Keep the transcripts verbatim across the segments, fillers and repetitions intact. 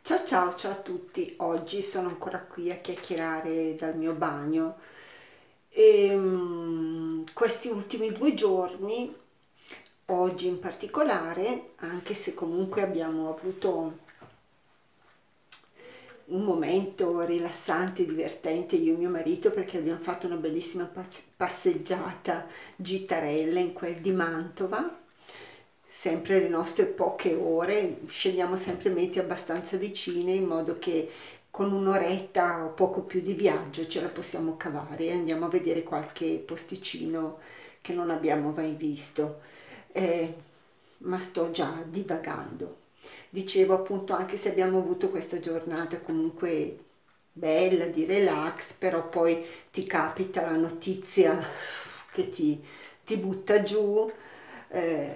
Ciao ciao ciao a tutti, oggi sono ancora qui a chiacchierare dal mio bagno e mm, questi ultimi due giorni, oggi in particolare, anche se comunque abbiamo avuto un momento rilassante, divertente io e mio marito perché abbiamo fatto una bellissima pace- passeggiata gitarella in quel di Mantova, sempre le nostre poche ore, scegliamo sempre mete abbastanza vicine in modo che con un'oretta o poco più di viaggio ce la possiamo cavare e andiamo a vedere qualche posticino che non abbiamo mai visto. Eh, ma sto già divagando. Dicevo appunto, anche se abbiamo avuto questa giornata comunque bella di relax, però poi ti capita la notizia che ti, ti butta giù, eh,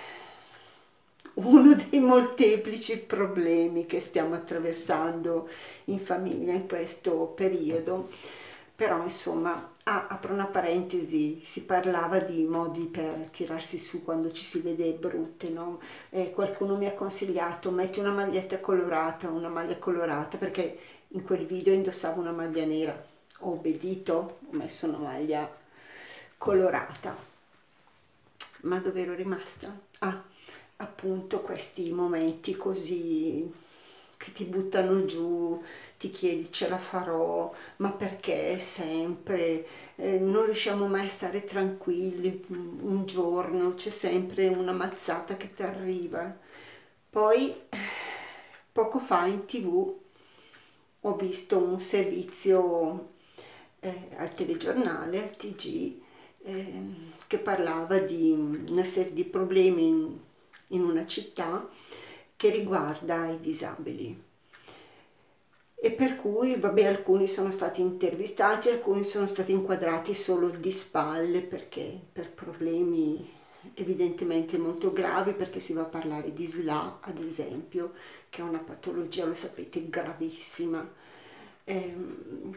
uno dei molteplici problemi che stiamo attraversando in famiglia in questo periodo. Però insomma, ah, apro una parentesi, si parlava di modi per tirarsi su quando ci si vede brutte, no? Eh, qualcuno mi ha consigliato, metti una maglietta colorata, una maglia colorata, perché in quel video indossavo una maglia nera. Ho obbedito, ho messo una maglia colorata. Ma dove ero rimasta? Ah, appunto questi momenti così che ti buttano giù, ti chiedi ce la farò, ma perché sempre? Eh, non riusciamo mai a stare tranquilli, un giorno c'è sempre una mazzata che ti arriva. Poi, eh, poco fa in tv ho visto un servizio eh, al telegiornale, al T G, ehm, che parlava di una serie di problemi in, in una città che riguarda i disabili. E per cui, vabbè, alcuni sono stati intervistati, alcuni sono stati inquadrati solo di spalle perché per problemi evidentemente molto gravi, perché si va a parlare di S L A, ad esempio, che è una patologia, lo sapete, gravissima. Ehm,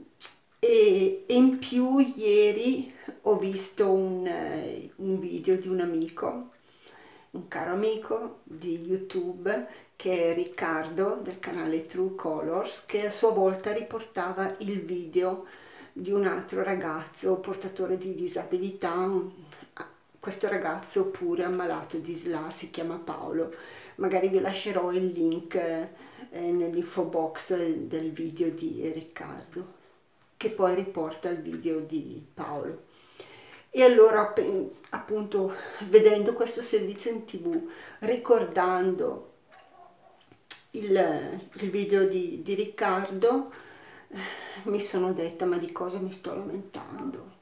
e, e in più ieri ho visto un, eh, un video di un amico, un caro amico di YouTube, che è Riccardo del canale True Colors, che a sua volta riportava il video di un altro ragazzo portatore di disabilità. un- Questo ragazzo pure ammalato di S L A, si chiama Paolo. Magari vi lascerò il link eh, nell'info box del video di Riccardo, che poi riporta il video di Paolo. E allora, appunto, vedendo questo servizio in tv, ricordando il, il video di, di Riccardo, eh, mi sono detta, ma di cosa mi sto lamentando?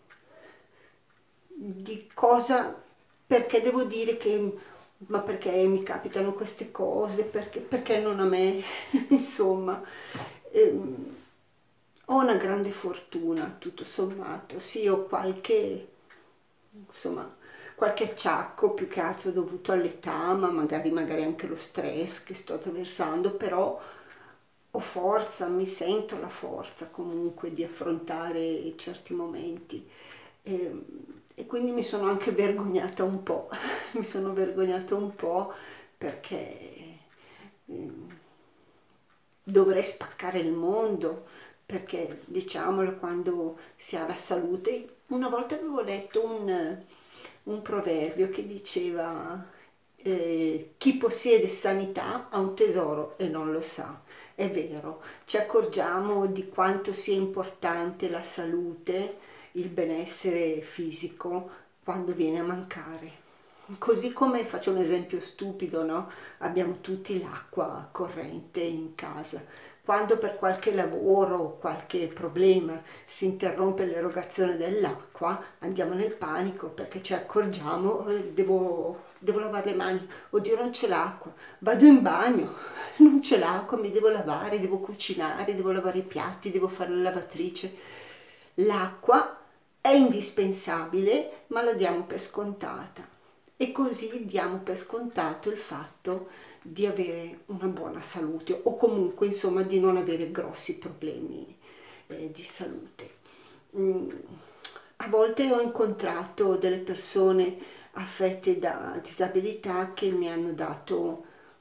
Di cosa, perché devo dire che, ma perché mi capitano queste cose, perché, perché non a me, insomma. Ehm, Ho una grande fortuna, tutto sommato, sì, ho qualche, insomma, qualche acciacco più che altro dovuto all'età, ma magari, magari anche lo stress che sto attraversando, però ho forza, mi sento la forza comunque di affrontare certi momenti. E, e quindi mi sono anche vergognata un po', mi sono vergognata un po' perché eh, dovrei spaccare il mondo, perché diciamolo, quando si ha la salute. Una volta avevo letto un, un proverbio che diceva eh, chi possiede sanità ha un tesoro e non lo sa. È vero, ci accorgiamo di quanto sia importante la salute, il benessere fisico quando viene a mancare. Così come, faccio un esempio stupido, no? Abbiamo tutti l'acqua corrente in casa. Quando per qualche lavoro o qualche problema si interrompe l'erogazione dell'acqua, andiamo nel panico perché ci accorgiamo, eh, devo, devo lavare le mani, oddio non c'è l'acqua, vado in bagno, non c'è l'acqua, mi devo lavare, devo cucinare, devo lavare i piatti, devo fare la lavatrice. L'acqua è indispensabile, ma la diamo per scontata. E così diamo per scontato il fatto di avere una buona salute o comunque insomma di non avere grossi problemi eh, di salute. Mm, A volte ho incontrato delle persone affette da disabilità che mi hanno dato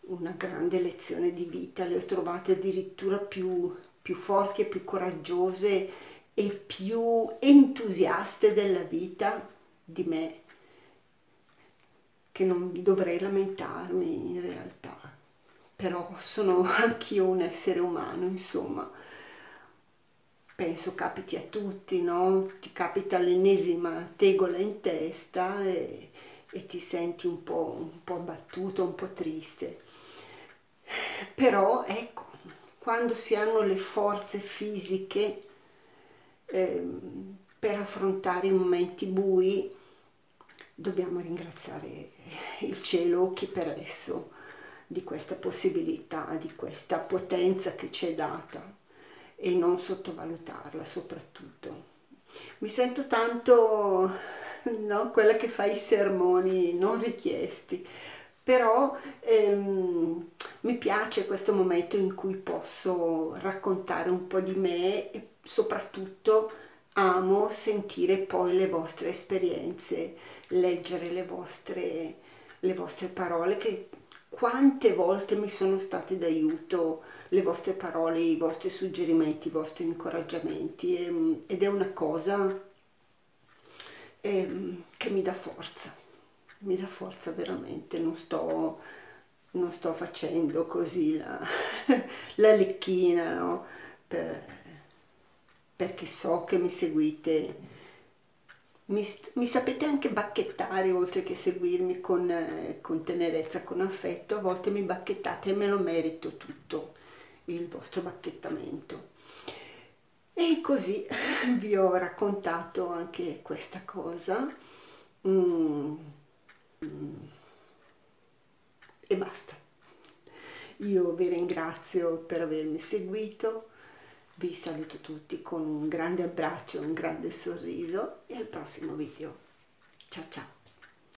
una grande lezione di vita, le ho trovate addirittura più, più forti e più coraggiose e più entusiaste della vita di me, che non dovrei lamentarmi in realtà, però sono anch'io un essere umano, insomma. Penso capiti a tutti, no? Ti capita l'ennesima tegola in testa e, e ti senti un po', un po' abbattuto, un po' triste. Però ecco, quando si hanno le forze fisiche ehm, per affrontare i momenti bui, dobbiamo ringraziare il cielo, chi per esso, di questa possibilità, di questa potenza che ci è data, e non sottovalutarla soprattutto. Mi sento tanto, no, quella che fa i sermoni non richiesti, però ehm, mi piace questo momento in cui posso raccontare un po' di me e soprattutto amo sentire poi le vostre esperienze, leggere le vostre, le vostre parole, che quante volte mi sono state d'aiuto, le vostre parole, i vostri suggerimenti, i vostri incoraggiamenti, e, ed è una cosa ehm, che mi dà forza, mi dà forza veramente, non sto, non sto facendo così la, la lecchina, no? Per, perché so che mi seguite. Mi, mi sapete anche bacchettare, oltre che seguirmi con, eh, con tenerezza, con affetto, a volte mi bacchettate e me lo merito tutto, il vostro bacchettamento. E così vi ho raccontato anche questa cosa. Mm, mm, e basta. Io vi ringrazio per avermi seguito, vi saluto tutti con un grande abbraccio, un grande sorriso e al prossimo video. Ciao ciao!